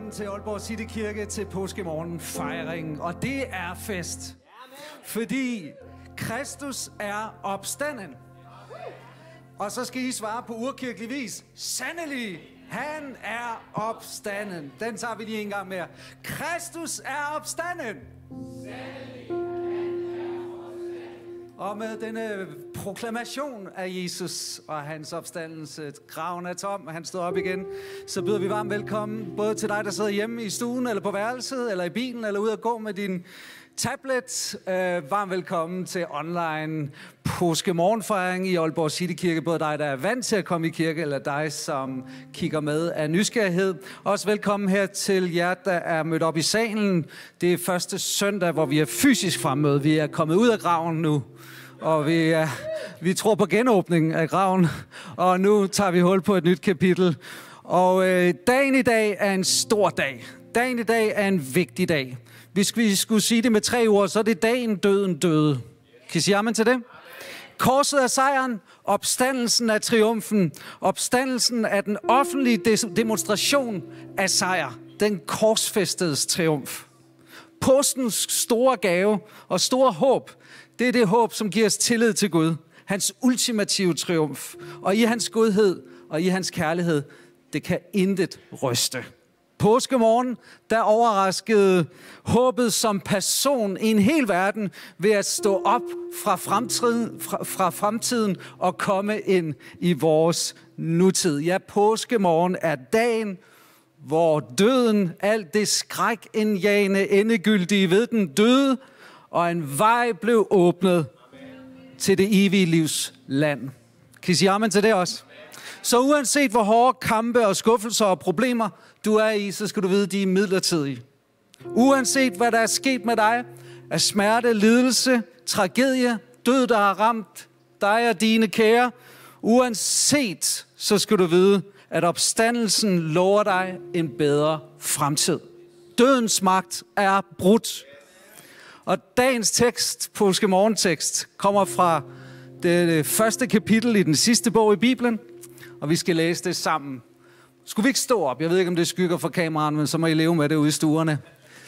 Velkommen til Aalborg City Kirke til påskemorgen fejringen. Og det er fest. Fordi Kristus er opstanden. Og så skal I svare på urkirkelig vis. Sandelig, han er opstanden. Den tager vi lige en gang mere. Kristus er opstanden. Og med denne proklamation af Jesus og hans opstandelse, graven er tom, han står op igen, så byder vi varmt velkommen, både til dig, der sidder hjemme i stuen, eller på værelset, eller i bilen, eller ude at gå med din tablet. Varmt velkommen til online påskemorgenfejring i Aalborg City Kirke. Både dig, der er vant til at komme i kirke, eller dig, som kigger med af nysgerrighed. Også velkommen her til jer, der er mødt op i salen. Det er første søndag, hvor vi er fysisk fremmøde. Vi er kommet ud af graven nu. Og vi tror på genåbningen af graven, og nu tager vi hul på et nyt kapitel. Og dagen i dag er en stor dag. Dagen i dag er en vigtig dag. Hvis vi skulle sige det med 3 ord, så er det dagen døden døde. Kan I sige amen til det? Korset er sejren, opstandelsen er triumfen, opstandelsen er den offentlige demonstration af sejr, den korsfæstedes triumf. Påskens store gave og store håb, det er det håb, som giver os tillid til Gud. Hans ultimative triumf. Og i hans godhed og i hans kærlighed, det kan intet ryste. Påskemorgen, der overraskede håbet som person i en hel verden ved at stå op fra fremtiden og komme ind i vores nutid. Ja, påskemorgen er dagen, hvor døden, alt det skrækindjagende, endegyldige ved den døde, og en vej blev åbnet til det evige livs land. Kan I sige amen til det også? Så uanset hvor hårde kampe og skuffelser og problemer du er i, så skal du vide, at de er midlertidige. Uanset hvad der er sket med dig, af smerte, lidelse, tragedie, død, der har ramt dig og dine kære, uanset så skal du vide, at opstandelsen lover dig en bedre fremtid. Dødens magt er brudt. Og dagens tekst, påskemorgentekst, kommer fra det første kapitel i den sidste bog i Bibelen, og vi skal læse det sammen. Skulle vi ikke stå op? Jeg ved ikke, om det skygger for kameraen, men så må I leve med det ude i stuerne.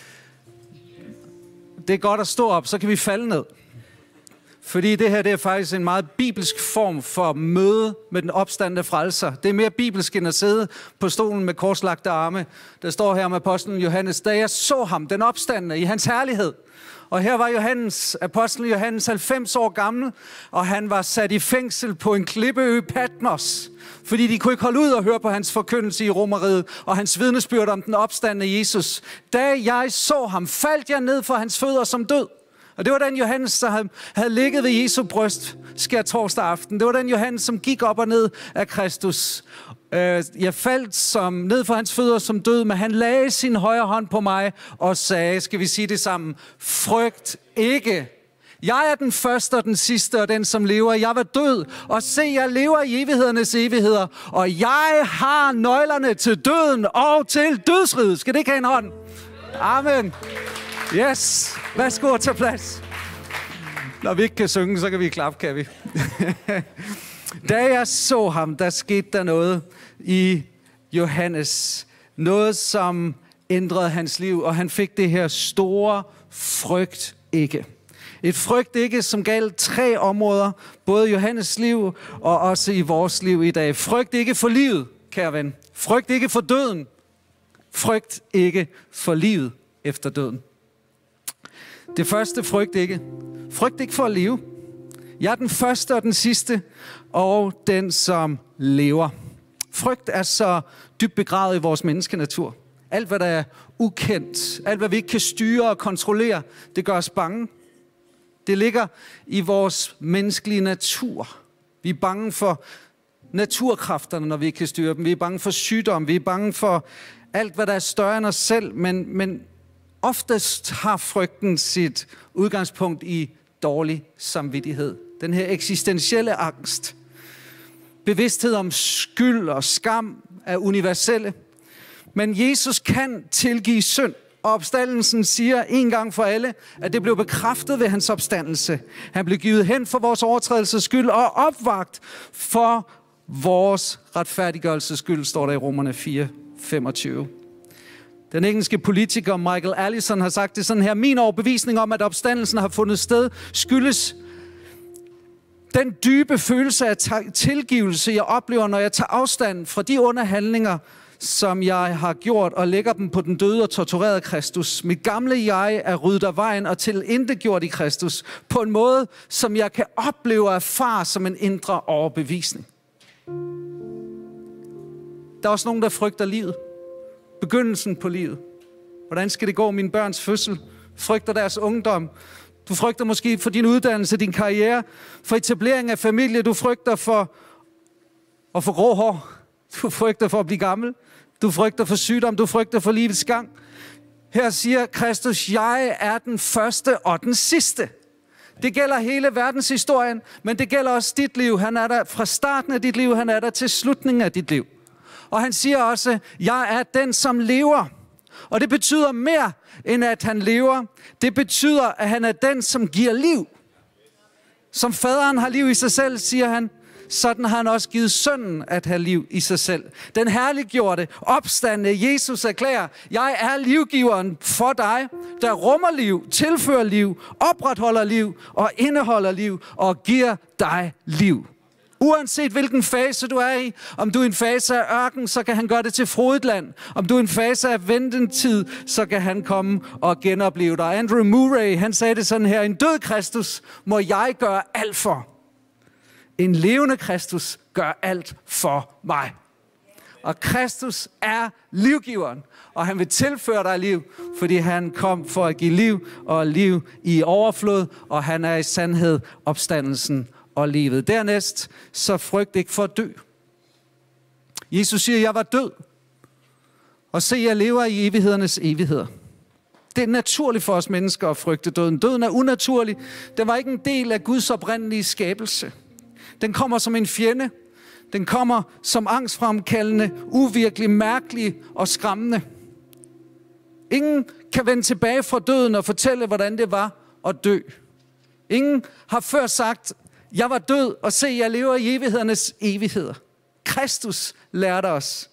Det er godt at stå op, så kan vi falde ned. Fordi det her, det er faktisk en meget bibelsk form for møde med den opstandne frelser. Det er mere bibelsk end at sidde på stolen med korslagte arme. Der står her om apostlen Johannes, da jeg så ham, den opstandne, i hans herlighed. Og her var apostlen Johannes 90 år gammel, og han var sat i fængsel på en klippeø Patmos, fordi de kunne ikke holde ud og høre på hans forkyndelse i Romeriet og hans vidnesbyrd om den opstandne Jesus. Da jeg så ham, faldt jeg ned for hans fødder som død. Og det var den Johannes, der havde ligget ved Jesu bryst skærtorsdag aften. Det var den Johannes, som gik op og ned af Kristus. Jeg faldt ned for hans fødder som død, men han lagde sin højre hånd på mig og sagde, skal vi sige det sammen, frygt ikke. Jeg er den første og den sidste og den, som lever. Jeg var død, og se, jeg lever i evighedernes evigheder, og jeg har nøglerne til døden og til dødsriget. Skal det ikke have en hånd? Amen. Yes. Værsgo at tage plads. Når vi ikke kan synge, så kan vi klappe, kan vi? Da jeg så ham, der skete der noget i Johannes. Noget, som ændrede hans liv, og han fik det her store frygt ikke. Et frygt ikke, som galt 3 områder, både i Johannes liv og også i vores liv i dag. Frygt ikke for livet, kære ven. Frygt ikke for døden. Frygt ikke for livet efter døden. Det første, frygt ikke. Frygt ikke for at leve. Jeg er den første og den sidste, og den, som lever. Frygt er så dybt begravet i vores menneskenatur. Alt, hvad der er ukendt, alt, hvad vi ikke kan styre og kontrollere, det gør os bange. Det ligger i vores menneskelige natur. Vi er bange for naturkræfterne, når vi ikke kan styre dem. Vi er bange for sygdom. Vi er bange for alt, hvad der er større end os selv. Men oftest har frygten sit udgangspunkt i dårlig samvittighed. Den her eksistentielle angst. Bevidsthed om skyld og skam er universelle. Men Jesus kan tilgive synd. Og opstandelsen siger en gang for alle, at det blev bekræftet ved hans opstandelse. Han blev givet hen for vores overtrædelses skyld og opvagt for vores retfærdiggørelses skyld, står der i Romerne 4:25. Den engelske politiker Michael Allison har sagt det sådan her: min overbevisning om, at opstandelsen har fundet sted, skyldes den dybe følelse af tilgivelse, jeg oplever, når jeg tager afstand fra de onde handlinger, som jeg har gjort, og lægger dem på den døde og torturerede Kristus. Mit gamle jeg er ryddet af vejen og tilintetgjort i Kristus, på en måde, som jeg kan opleve og erfare som en indre overbevisning. Der er også nogen, der frygter livet. Begyndelsen på livet. Hvordan skal det gå mine børns fødsel? Frygter deres ungdom. Du frygter måske for din uddannelse, din karriere, for etablering af familie. Du frygter for at få grå hår. Du frygter for at blive gammel. Du frygter for sygdom. Du frygter for livets gang. Her siger Kristus, jeg er den første og den sidste. Det gælder hele verdenshistorien, men det gælder også dit liv. Han er der fra starten af dit liv, han er der til slutningen af dit liv. Og han siger også, jeg er den, som lever. Og det betyder mere, end at han lever. Det betyder, at han er den, som giver liv. Som faderen har liv i sig selv, siger han, sådan har han også givet sønnen at have liv i sig selv. Den herliggjorte, opstandne Jesus erklærer, jeg er livgiveren for dig, der rummer liv, tilfører liv, opretholder liv og indeholder liv og giver dig liv. Uanset hvilken fase du er i, om du er i en fase af ørken, så kan han gøre det til frodigt land. Om du er i en fase af ventetid, så kan han komme og genopleve dig. Andrew Murray, han sagde det sådan her: en død Kristus må jeg gøre alt for. En levende Kristus gør alt for mig. Og Kristus er livgiveren, og han vil tilføre dig liv, fordi han kom for at give liv og liv i overflod, og han er i sandhed opstandelsen og livet. Dernæst, så frygt ikke for at dø. Jesus siger, jeg var død, og se, jeg lever i evighedernes evigheder. Det er naturligt for os mennesker at frygte døden. Døden er unaturlig. Den var ikke en del af Guds oprindelige skabelse. Den kommer som en fjende. Den kommer som angstfremkaldende, uvirkelig, mærkelig og skræmmende. Ingen kan vende tilbage fra døden og fortælle, hvordan det var at dø. Ingen har før sagt, jeg var død, og se, jeg lever i evighedernes evigheder. Kristus lærte os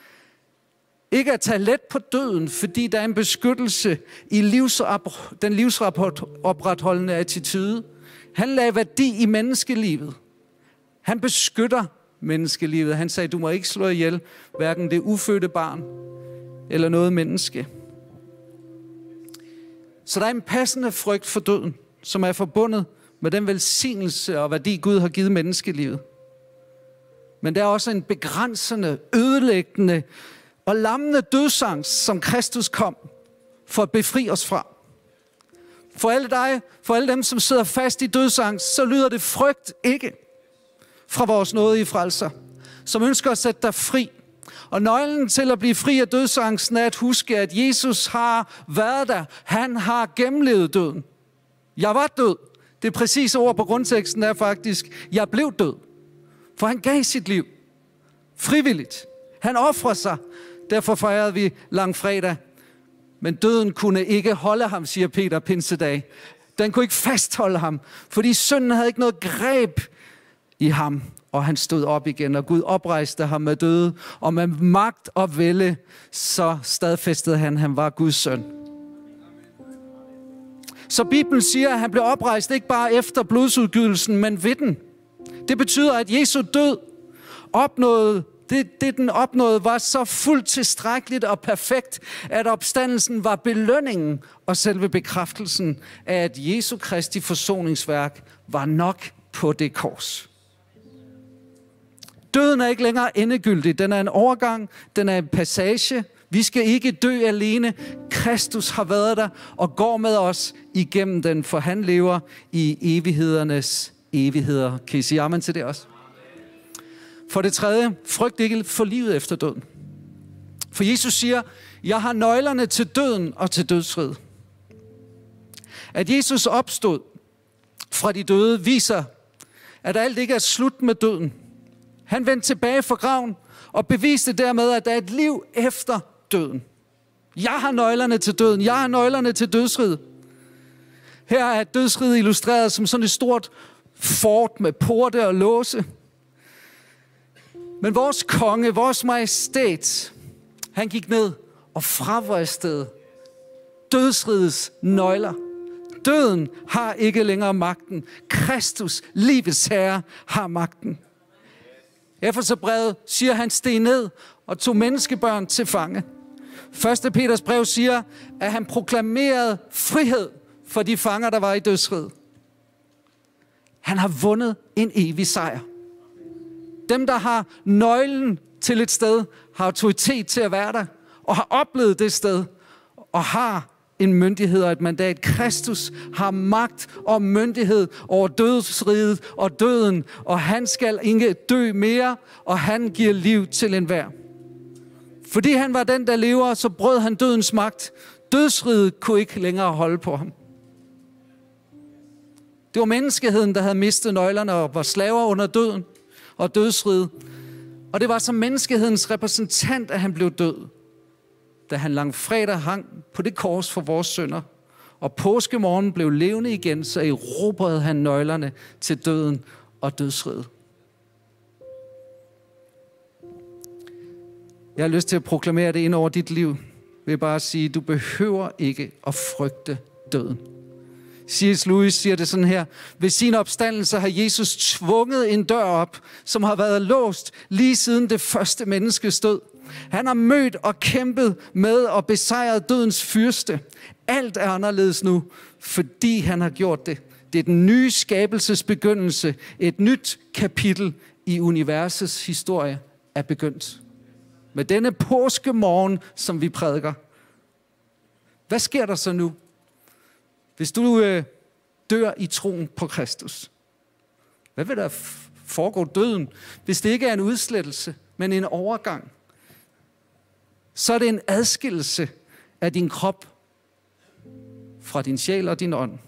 ikke at tage let på døden, fordi der er en beskyttelse i den livsopretholdende attitude. Han lagde værdi i menneskelivet. Han beskytter menneskelivet. Han sagde, du må ikke slå ihjel, hverken det ufødte barn eller noget menneske. Så der er en passende frygt for døden, som er forbundet med den velsignelse og værdi, Gud har givet menneskelivet. Men der er også en begrænsende, ødelæggende og lammende dødsangst, som Kristus kom for at befri os fra. For alle dem, som sidder fast i dødsangst, så lyder det frygt ikke fra vores nådige frelser, som ønsker at sætte dig fri. Og nøglen til at blive fri af dødsangsten er at huske, at Jesus har været der. Han har gennemlevet døden. Jeg var død. Det præcise ord på grundteksten er faktisk, jeg blev død. For han gav sit liv frivilligt. Han ofrer sig. Derfor fejrede vi langfredag. Men døden kunne ikke holde ham, siger Peter pinsedag. Den kunne ikke fastholde ham, fordi synden havde ikke noget greb i ham. Og han stod op igen, og Gud oprejste ham med døde. Og med magt og vælde, så stadfæstede han var Guds søn. Så Bibelen siger, at han blev oprejst ikke bare efter blodsudgydelsen, men ved den. Det betyder, at Jesu død opnåede, det den opnåede, var så fuldt tilstrækkeligt og perfekt, at opstandelsen var belønningen og selve bekræftelsen af, at Jesu Kristi forsoningsværk var nok på det kors. Døden er ikke længere endegyldig. Den er en overgang. Den er en passage. Vi skal ikke dø alene. Kristus har været der og går med os igennem den, for han lever i evighedernes evigheder. Kan I sige amen til det også? For det tredje, frygt ikke for livet efter døden. For Jesus siger, jeg har nøglerne til døden og til dødsriget. At Jesus opstod fra de døde viser, at alt ikke er slut med døden. Han vendte tilbage fra graven og beviste dermed, at der er et liv efter døden. Jeg har nøglerne til døden. Jeg har nøglerne til dødsriget. Her er dødsriget illustreret som sådan et stort fort med porte og låse. Men vores konge, vores majestæt, han gik ned og fravristede dødsrigets nøgler. Døden har ikke længere magten. Kristus, livets herre, har magten. Efeserbrevet siger, han steg ned og tog menneskebørn til fange. 1. Peters brev siger, at han proklamerede frihed for de fanger, der var i dødsriget. Han har vundet en evig sejr. Dem, der har nøglen til et sted, har autoritet til at være der, og har oplevet det sted, og har en myndighed og et mandat. Kristus har magt og myndighed over dødsriget og døden, og han skal ikke dø mere, og han giver liv til enhver. Fordi han var den, der lever, så brød han dødens magt. Dødsriget kunne ikke længere holde på ham. Det var menneskeheden, der havde mistet nøglerne og var slaver under døden og dødsriget. Og det var som menneskehedens repræsentant, at han blev død, da han langfredag hang på det kors for vores synder. Og påskemorgen blev levende igen, så erobrede han nøglerne til døden og dødsriget. Jeg har lyst til at proklamere det ind over dit liv. Jeg vil bare sige, du behøver ikke at frygte døden. C.S. Lewis siger det sådan her: ved sin opstandelse har Jesus tvunget en dør op, som har været låst lige siden det første menneskes død. Han har mødt og kæmpet med og besejret dødens fyrste. Alt er anderledes nu, fordi han har gjort det. Det er den nye skabelses begyndelse. Et nyt kapitel i universets historie er begyndt. Med denne påskemorgen, som vi prædiker. Hvad sker der så nu, hvis du dør i troen på Kristus? Hvad vil der foregå døden, hvis det ikke er en udslettelse, men en overgang? Så er det en adskillelse af din krop fra din sjæl og din ånd.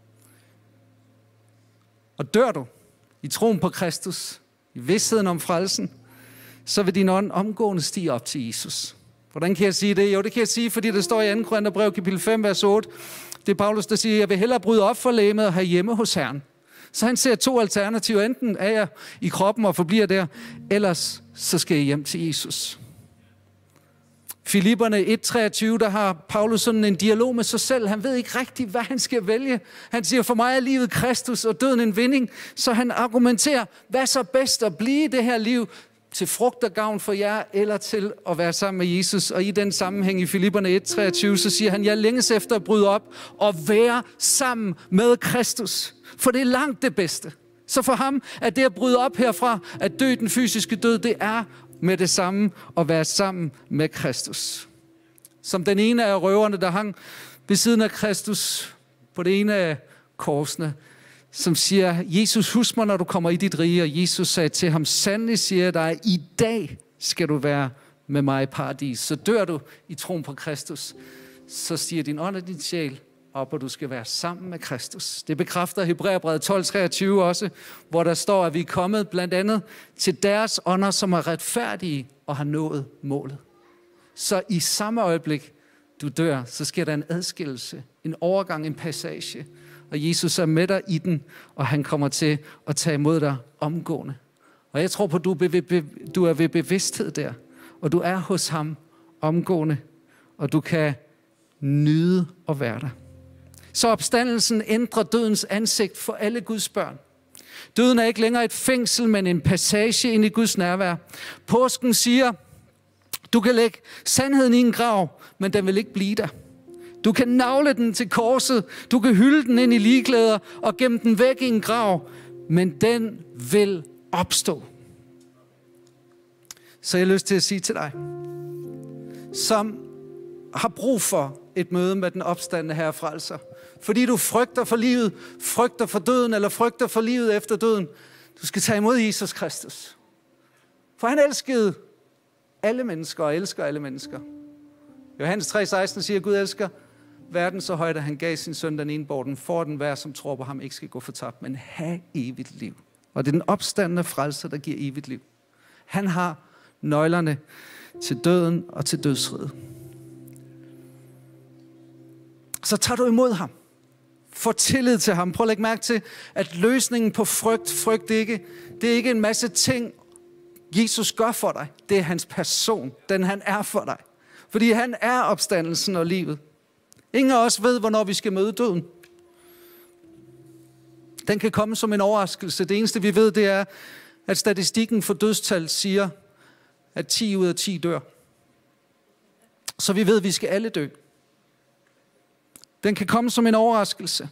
Og dør du i troen på Kristus, i vidstheden om frelsen, så vil din ånd omgående stige op til Jesus. Hvordan kan jeg sige det? Jo, det kan jeg sige, fordi det står i 2. Korintherbrev, kapitel 5, vers 8. Det er Paulus, der siger, jeg vil hellere bryde op for legemet og have hjemme hos Herren. Så han ser 2 alternativer. Enten er jeg i kroppen og forbliver der, ellers så skal jeg hjem til Jesus. Filipperne 1:23, der har Paulus sådan en dialog med sig selv. Han ved ikke rigtigt, hvad han skal vælge. Han siger, for mig er livet Kristus og døden en vinding. Så han argumenterer, hvad er så bedst at blive i det her liv? Til frugt og gavn for jer, eller til at være sammen med Jesus. Og i den sammenhæng i Filipperne 1:23, så siger han, jeg længes efter at bryde op og være sammen med Kristus. For det er langt det bedste. Så for ham er det at bryde op herfra, at dø den fysiske død, det er med det samme at være sammen med Kristus. Som den ene af røverne, der hang ved siden af Kristus på det ene af korsene, som siger, Jesus, husk mig, når du kommer i dit rige. Og Jesus sagde til ham, sandelig siger jeg dig, i dag skal du være med mig i paradis. Så dør du i troen på Kristus, så stiger din ånd og din sjæl op, og du skal være sammen med Kristus. Det bekræfter Hebræerbrevet 12:23 også, hvor der står, at vi er kommet blandt andet til deres ånder, som er retfærdige og har nået målet. Så i samme øjeblik, du dør, så sker der en adskillelse, en overgang, en passage. Og Jesus er med dig i den, og han kommer til at tage imod dig omgående. Og jeg tror på, at du er ved bevidsthed der, og du er hos ham omgående, og du kan nyde at være der. Så opstandelsen ændrer dødens ansigt for alle Guds børn. Døden er ikke længere et fængsel, men en passage ind i Guds nærvær. Påsken siger, du kan lægge sandheden i en grav, men den vil ikke blive der. Du kan nagle den til korset, du kan hylde den ind i ligeklæder og gemme den væk i en grav, men den vil opstå. Så jeg har lyst til at sige til dig, som har brug for et møde med den opstandne Herre frelser, fordi du frygter for livet, frygter for døden eller frygter for livet efter døden, du skal tage imod Jesus Kristus. For han elskede alle mennesker og elsker alle mennesker. Johannes 3:16 siger, Gud elsker verden så højt, at han gav sin søn den enbård, den for den hver, som tror på ham, ikke skal gå fortabt, men have evigt liv. Og det er den opstandne frelser, der giver evigt liv. Han har nøglerne til døden og til dødsriget. Så tager du imod ham. Få tillid til ham. Prøv at lægge mærke til, at løsningen på frygt ikke, det er ikke en masse ting, Jesus gør for dig. Det er hans person, den han er for dig. Fordi han er opstandelsen og livet. Ingen af os ved, hvornår vi skal møde døden. Den kan komme som en overraskelse. Det eneste, vi ved, det er, at statistikken for dødstal siger, at 10 ud af 10 dør. Så vi ved, at vi skal alle dø. Den kan komme som en overraskelse.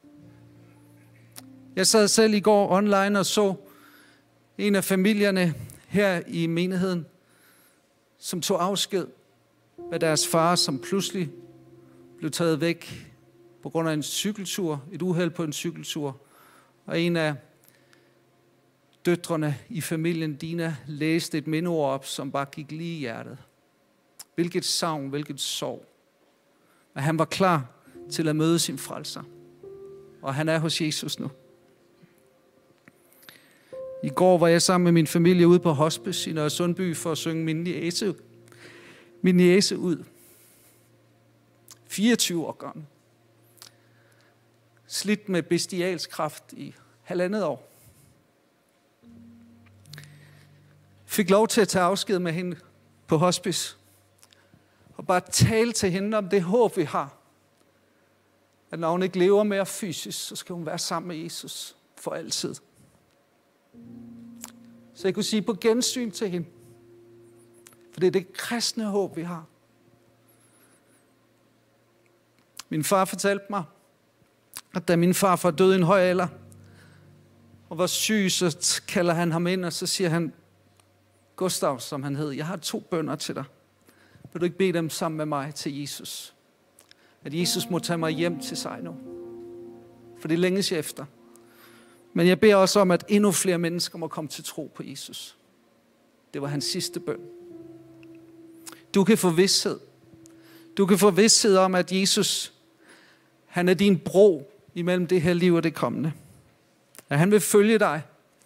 Jeg sad selv i går online og så en af familierne her i menigheden, som tog afsked med deres far, som pludselig blev taget væk på grund af en cykeltur, et uheld på en cykeltur. Og en af døtrene i familien, Dina, læste et mindeord op, som bare gik lige i hjertet. Hvilket savn, hvilket sorg. Men han var klar til at møde sin frelser. Og han er hos Jesus nu. I går var jeg sammen med min familie ude på hospice i Nørresundby for at synge min niece ud. 24 år gammel. Slidt med bestialskræft i 1,5 år. Fik lov til at tage afsked med hende på hospice. Og bare tale til hende om det håb, vi har. At når hun ikke lever mere fysisk, så skal hun være sammen med Jesus for altid. Så jeg kunne sige på gensyn til hende. For det er det kristne håb, vi har. Min far fortalte mig, at da min farfar døde i en høj alder, og var syg, så kalder han ham ind, og så siger han, Gustav, som han hed, jeg har 2 bønner til dig. Vil du ikke bede dem sammen med mig til Jesus? At Jesus må tage mig hjem til sig nu. For det længes jeg efter. Men jeg beder også om, at endnu flere mennesker må komme til tro på Jesus. Det var hans sidste bøn. Du kan få vished. Du kan få vished om, at Jesus, han er din bro imellem det her liv og det kommende. At han vil følge dig.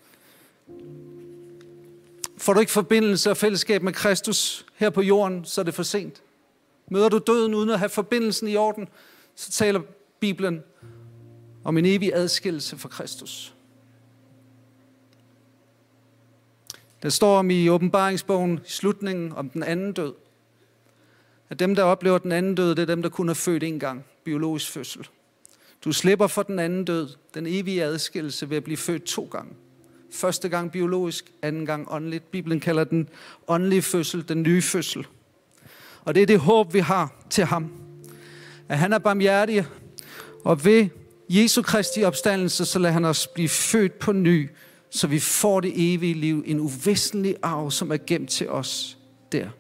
Får du ikke forbindelse og fællesskab med Kristus her på jorden, så er det for sent. Møder du døden uden at have forbindelsen i orden, så taler Bibelen om en evig adskillelse fra Kristus. Der står om i åbenbaringsbogen i slutningen om den anden død. At dem, der oplever den anden død, det er dem, der kun er født en gang, biologisk fødsel. Du slipper for den anden død, den evige adskillelse ved at blive født 2 gange. Første gang biologisk, anden gang åndeligt. Bibelen kalder den åndelige fødsel, den nye fødsel. Og det er det håb, vi har til ham. At han er barmhjertig, og ved Jesu Kristi opstandelse, så lader han os blive født på ny, så vi får det evige liv, en uvæsentlig arv, som er gemt til os der.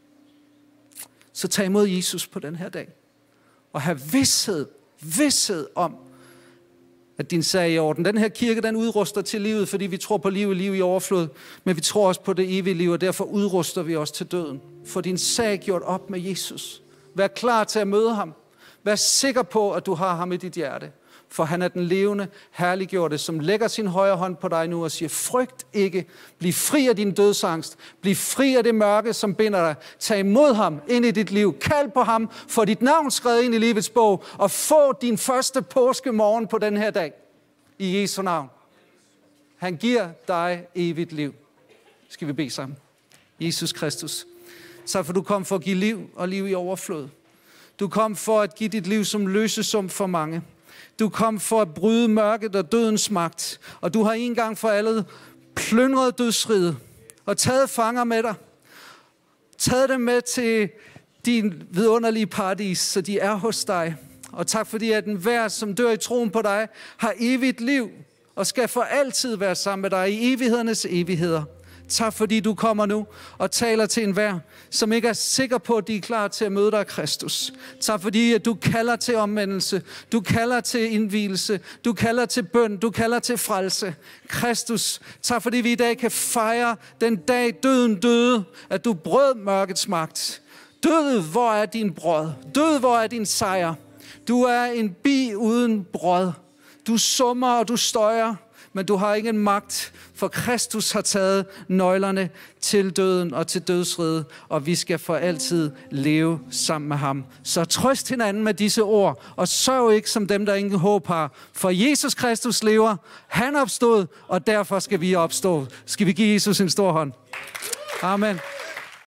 Så tag imod Jesus på den her dag, og have vished om, at din sag er i orden. Den her kirke, den udruster til livet, fordi vi tror på liv i overflod, men vi tror også på det evige liv, og derfor udruster vi os til døden. Få din sag gjort op med Jesus. Vær klar til at møde ham. Vær sikker på, at du har ham i dit hjerte. For han er den levende, herliggjorte, som lægger sin højre hånd på dig nu og siger, frygt ikke, bliv fri af din dødsangst, bliv fri af det mørke, som binder dig. Tag imod ham ind i dit liv, kald på ham, få dit navn skrevet ind i livets bog, og få din første påskemorgen på den her dag. I Jesu navn. Han giver dig evigt liv. Skal vi bede sammen? Jesus Kristus, tak for du kom for at give liv og liv i overflod. Du kom for at give dit liv som løsesum for mange. Du kom for at bryde mørket og dødens magt. Og du har en gang for alle plyndret dødsriget og taget fanger med dig. Taget dem med til din vidunderlige paradis, så de er hos dig. Og tak fordi, at enhver, som dør i troen på dig, har evigt liv og skal for altid være sammen med dig i evighedernes evigheder. Tak fordi du kommer nu og taler til enhver, som ikke er sikker på, at de er klar til at møde dig, Kristus. Tak fordi, at du kalder til omvendelse, du kalder til indvielse, du kalder til bøn, du kalder til frelse. Kristus, tak fordi vi i dag kan fejre den dag døden døde, at du brød mørkets magt. Død, hvor er din brød? Død, hvor er din sejr? Du er en bi uden brød. Du summer og du støjer, men du har ingen magt, for Kristus har taget nøglerne til døden og til dødsriget, og vi skal for altid leve sammen med ham. Så trøst hinanden med disse ord, og sørg ikke som dem, der ingen håb har. For Jesus Kristus lever, han opstod, og derfor skal vi opstå. Skal vi give Jesus en stor hånd? Amen.